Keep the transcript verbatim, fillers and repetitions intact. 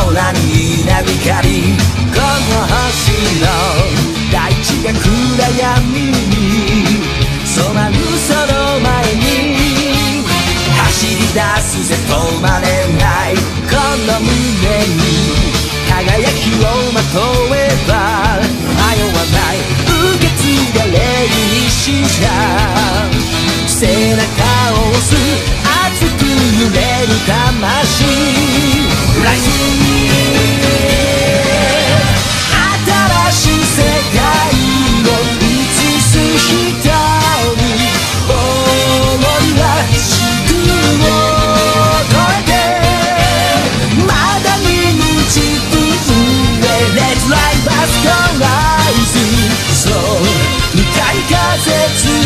空に稲光、この星の大地が暗闇に染まるその前に走り出すぜ止まれないこの胸に輝きをまとえば迷わない受け継がれる意志が背中を押す熱く揺れる魂 Rising 新しい世界を映す人に思いは地空を越えてまだ見ぬ自分へ Let's live us go rising そう向かい風